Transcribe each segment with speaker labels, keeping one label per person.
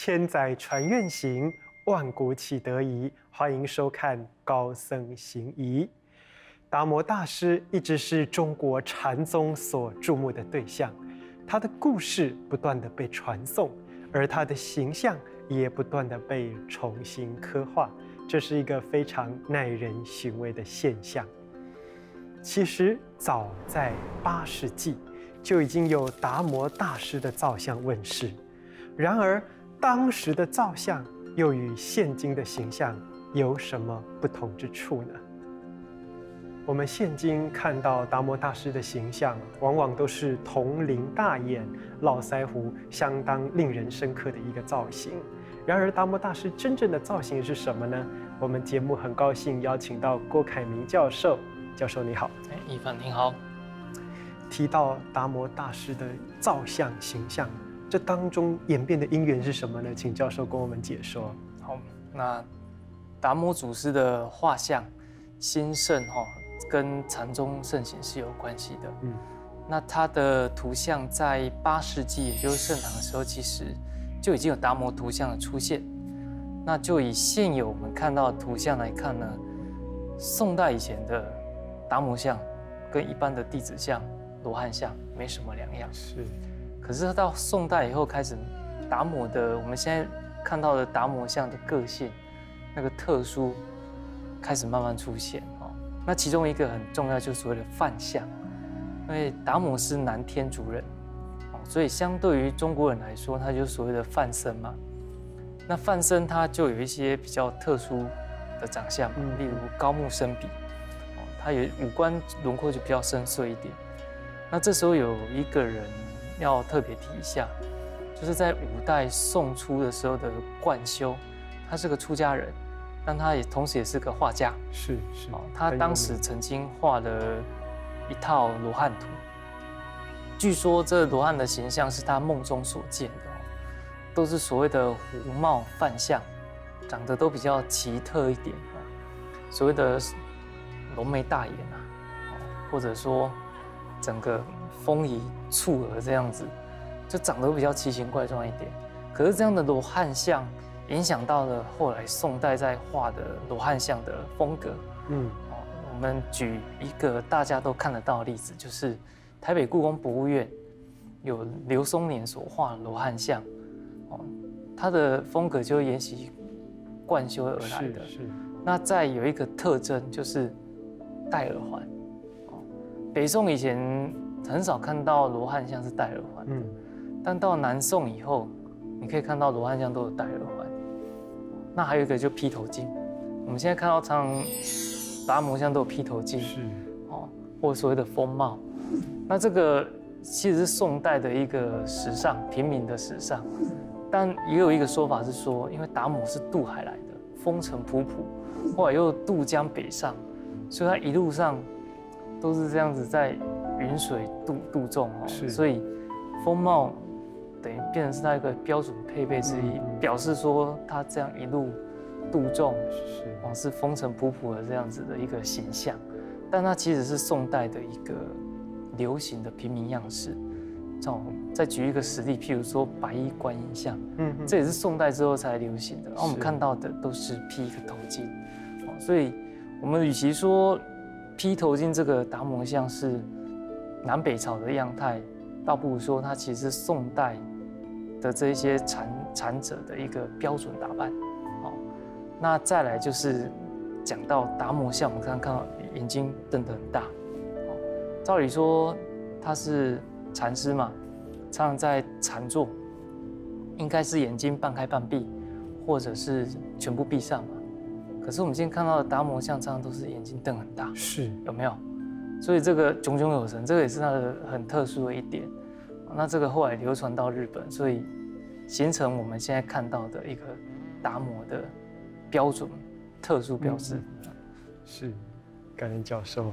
Speaker 1: 千载传愿行，万古启德仪。欢迎收看《高僧行仪》。达摩大师一直是中国禅宗所注目的对象，他的故事不断地被传颂，而他的形象也不断地被重新刻画，这是一个非常耐人寻味的现象。其实早在8世纪就已经有达摩大师的造像问世，然而当时的造像又与现今的形象有什么不同之处呢？我们现今看到达摩大师的形象，往往都是铜铃大眼、络腮胡，相当令人深刻的一个造型。然而，达摩大师真正的造型是什么呢？我们节目很高兴邀请到郭凯明教授。教授你好。
Speaker 2: 一凡您好。
Speaker 1: 提到达摩大师的造像形象，这当中演变的因缘是什么呢？请教授跟我们解说。
Speaker 2: 好，那达摩祖师的画像兴盛跟禅宗盛行是有关系的。那他的图像在8世纪，也就是盛唐的时候，其实就已经有达摩图像的出现。那就以现有我们看到的图像来看呢，宋代以前的达摩像跟一般的弟子像、罗汉像没什么两样。
Speaker 1: 是。
Speaker 2: 可是到宋代以后开始，达摩的我们现在看到的达摩像的个性，那个特殊开始慢慢出现哦。那其中一个很重要就是所谓的梵像，因为达摩是南天竺人哦，所以相对于中国人来说，他就是所谓的梵僧嘛。那梵僧他就有一些比较特殊的长相，例如高目深鼻，哦，他有五官轮廓就比较深邃一点。那这时候有一个人要特别提一下，就是在5代宋初的时候的冠休，他是个出家人，但他也同时也是个画家。
Speaker 1: 是。
Speaker 2: 他当时曾经画了一套罗汉图，据说这罗汉的形象是他梦中所见的，都是所谓的狐貌梵相，长得都比较奇特一点，所谓的浓眉大眼啊，或者说整个丰仪蹙额这样子，就长得比较奇形怪状一点。可是这样的罗汉像影响到了后来宋代在画的罗汉像的风格。我们举一个大家都看得到的例子，就是台北故宫博物院有刘松年所画的罗汉像，他的风格就沿袭冠休而来的。那再有一个特征就是戴耳环。北宋以前很少看到罗汉像是戴耳环的，但到南宋以后，你可以看到罗汉像都有戴耳环。那还有一个就披头巾，我们现在看到常常达摩像都有披头巾，或所谓的风帽。那这个其实是宋代的一个时尚，平民的时尚。但也有一个说法是说，因为达摩是渡海来的，风尘仆仆，后来又渡江北上，所以他一路上都是这样子在云水度众所以风貌等于变成是他一个标准配备之一，表示说他这样一路度众是风尘仆仆的这样子的一个形象。但它其实是宋代的一个流行的平民样式。再举一个实例，譬如说白衣观音像，这也是宋代之后才流行的。然后我们看到的都是披一个头巾，所以我们与其说披头巾这个达摩像是南北朝的样态，倒不如说它其实是宋代的这些禅者的一个标准打扮。那再来就是讲到达摩像，我们刚刚看到眼睛瞪得很大，照理说他是禅师嘛，常常在禅坐，应该是眼睛半开半闭，或者是全部闭上嘛。可是我们今天看到的达摩像，常常都是眼睛瞪很大，有没有？所以这个炯炯有神，这个也是它的很特殊的一点。那这个后来流传到日本，所以形成我们现在看到的一个达摩的标准特殊标志。
Speaker 1: 是，感恩教授。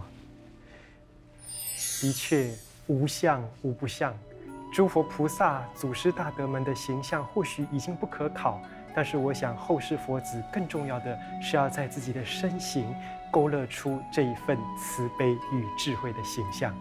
Speaker 1: 的确，无相无不像。诸佛菩萨、祖师大德们的形象或许已经不可考，但是我想后世佛子更重要的是要在自己的身形勾勒出这一份慈悲与智慧的形象。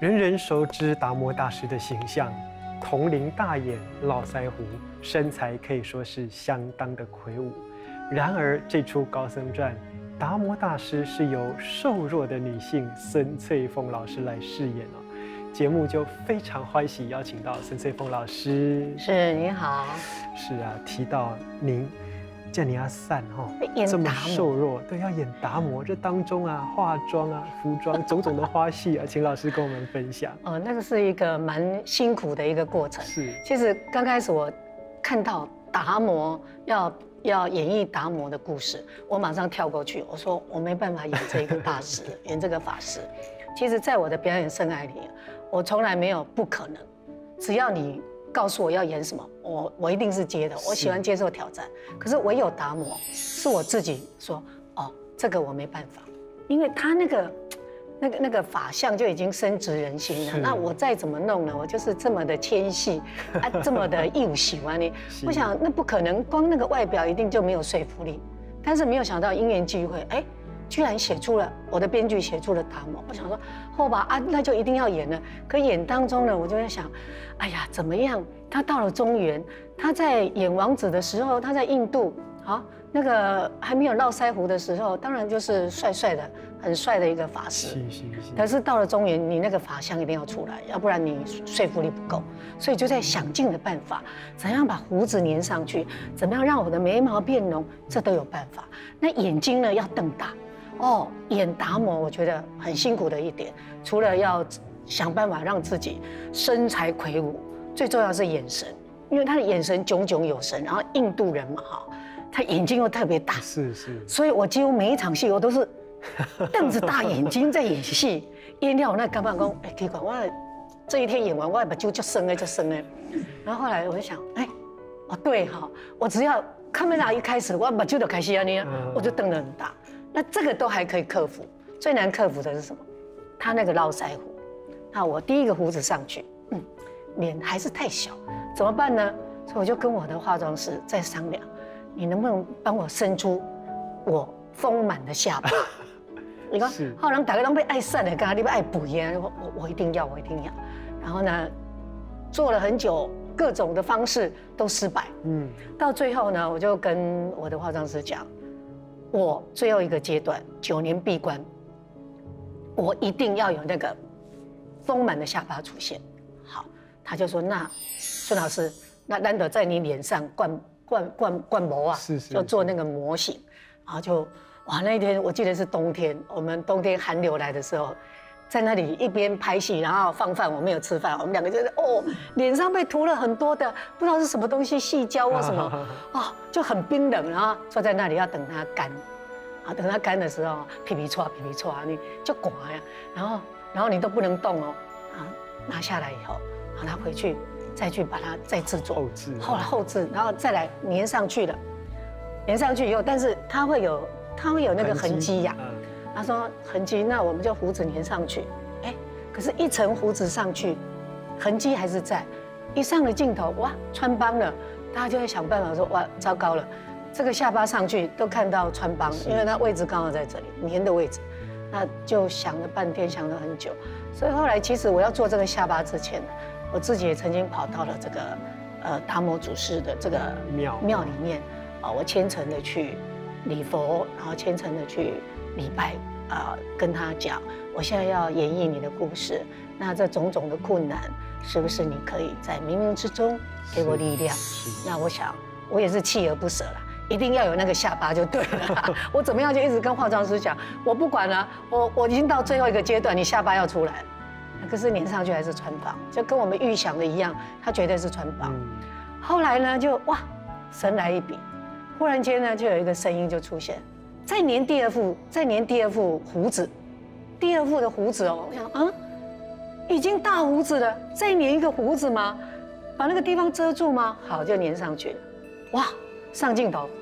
Speaker 1: 人人熟知达摩大师的形象，铜铃大眼、络腮胡，身材可以说是相当的魁梧。然而，这出《高僧传》，达摩大师是由瘦弱的女性孙翠凤老师来饰演哦。节目就非常欢喜邀请到孙翠凤老师。
Speaker 3: 是，你好。
Speaker 1: 是啊，提到您。叫你要散哈，
Speaker 3: 这
Speaker 1: 这么瘦弱，对，要演达摩，这当中啊，化妆啊、服装种种的花絮啊，请老师跟我们分享。
Speaker 3: 那个是一个蛮辛苦的一个过程。
Speaker 1: 是，
Speaker 3: 其实刚开始我看到达摩要演绎达摩的故事，我马上跳过去，我说我没办法演这个大师，演这个法师。其实，在我的表演生涯里，我从来没有不可能，只要你告诉我要演什么，我一定是接的。我喜欢接受挑战，可是唯有达摩是我自己说，哦，这个我没办法，因为他那个法相就已经深植人心了。那我再怎么弄呢？我就是这么的纤细啊，这么的幼小啊，我想那不可能，光那个外表一定就没有说服力。但是没有想到因缘际会，居然写出了我的编剧写出了达摩，我想说后吧啊，那就一定要演了。可演当中呢，我就在想，哎呀，怎么样？他到了中原，他在演王子的时候，他在印度，那个还没有络腮胡的时候，当然就是帅帅的，很帅的一个法师。可是到了中原，你那个法相一定要出来，要不然你说服力不够。所以就在想尽的办法，怎样把胡子粘上去，怎么样让我的眉毛变浓，这都有办法。那眼睛呢要瞪大。演达摩我觉得很辛苦的一点，除了要想办法让自己身材魁梧，最重要是眼神，因为他的眼神炯炯有神，然后印度人嘛他眼睛又特别大，
Speaker 1: 是，
Speaker 3: 所以我几乎每一场戏我都是瞪着大眼睛在演戏，演了那干嘛讲，奇怪，我这一天演完，我的目睭就生了。然后后来我就想，对我只要卡梅拉一开始，我目睭就开始那样，我就瞪得很大。那这个都还可以克服，最难克服的是什么？他那个络腮胡，那我第一个胡子上去，脸还是太小，怎么办呢？所以我就跟我的化妆师在商量，你能不能帮我伸出我丰满的下巴？你看，好人大家都被爱散的，刚才你被爱补呀，我一定要。然后呢，做了很久，各种的方式都失败。到最后呢，我就跟我的化妆师讲。我最后一个阶段9年闭关，我一定要有那个丰满的下巴出现。好，他就说那孙老师，那难得在你脸上灌模啊，就做那个模型，然后就那一天我记得是冬天，我们冬天寒流来的时候，在那里一边拍戏，然后放饭，我没有吃饭，我们两个就是脸上被涂了很多的不知道是什么东西，细胶或什么就很冰冷，然后坐在那里要等它干，等它干的时候皮皮唰，你就刮呀，然后你都不能动拿下来以后，然后拿回去再去把它再制作后置，然后再来粘上去了，粘上去以后，但是它会有那个痕迹呀。他说痕迹，那我们就胡子粘上去。可是一层胡子上去，痕迹还是在。一上了镜头，穿帮了，大家就会想办法说，糟糕了，这个下巴上去都看到穿帮，因为它位置刚好在这里，粘的位置。那就想了半天，想了很久。所以后来其实我要做这个下巴之前，我自己也曾经跑到了这个达摩祖师的这个庙里面我虔诚的去礼佛，然后虔诚的去礼拜跟他讲，我现在要演绎你的故事，那这种种的困难，是不是你可以在冥冥之中给我力量？那我想，我也是锲而不舍了，一定要有那个下巴就对了。我怎么样就一直跟化妆师讲，我不管了，我已经到最后一个阶段，你下巴要出来，可是粘上去还是穿帮，就跟我们预想的一样，它绝对是穿帮。后来呢，就神来一笔，忽然间呢，就有一个声音就出现。再粘第二副胡子，第二副的胡子我想已经大胡子了，再粘一个胡子吗？把那个地方遮住吗？好，就粘上去了。上镜头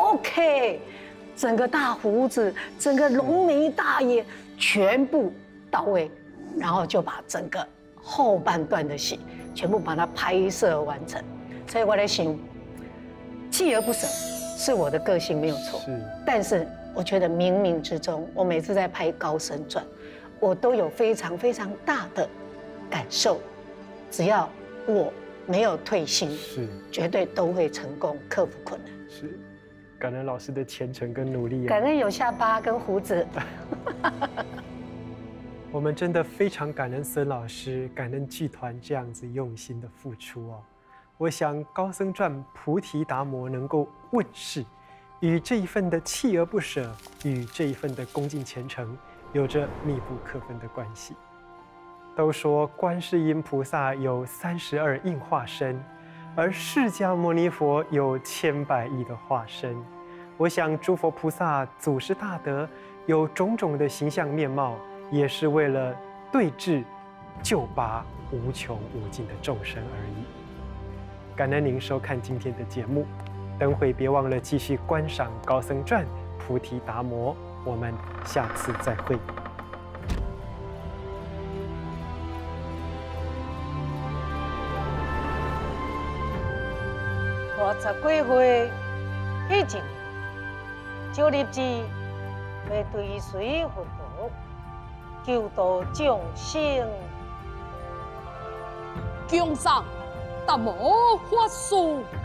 Speaker 3: ，OK， 整个大胡子，整个浓眉大眼，全部到位，然后就把整个后半段的戏全部把它拍摄完成。所以我在想，锲而不舍。是我的个性没有错，但是我觉得冥冥之中，我每次在拍《高僧传》，我都有非常非常大的感受，只要我没有退心，
Speaker 1: 是
Speaker 3: 绝对都会成功克服困难。
Speaker 1: 是，感恩老师的虔诚跟努力啊！
Speaker 3: 感恩有下巴跟胡子。
Speaker 1: 我们真的非常感恩孙老师，感恩剧团这样子用心的付出哦。我想高僧传菩提达摩能够问世，与这一份的锲而不舍，与这一份的恭敬虔诚，有着密不可分的关系。都说观世音菩萨有32应化身，而释迦牟尼佛有千百亿的化身。我想诸佛菩萨祖师大德有种种的形象面貌，也是为了对治、救拔无穷无尽的众生而已。感恩您收看今天的节目，等会别忘了继续观赏《高僧传》菩提达摩，我们下次再会。
Speaker 3: 50几岁迄阵，赵立志要对随佛陀救度众生，
Speaker 4: 供上达摩法师。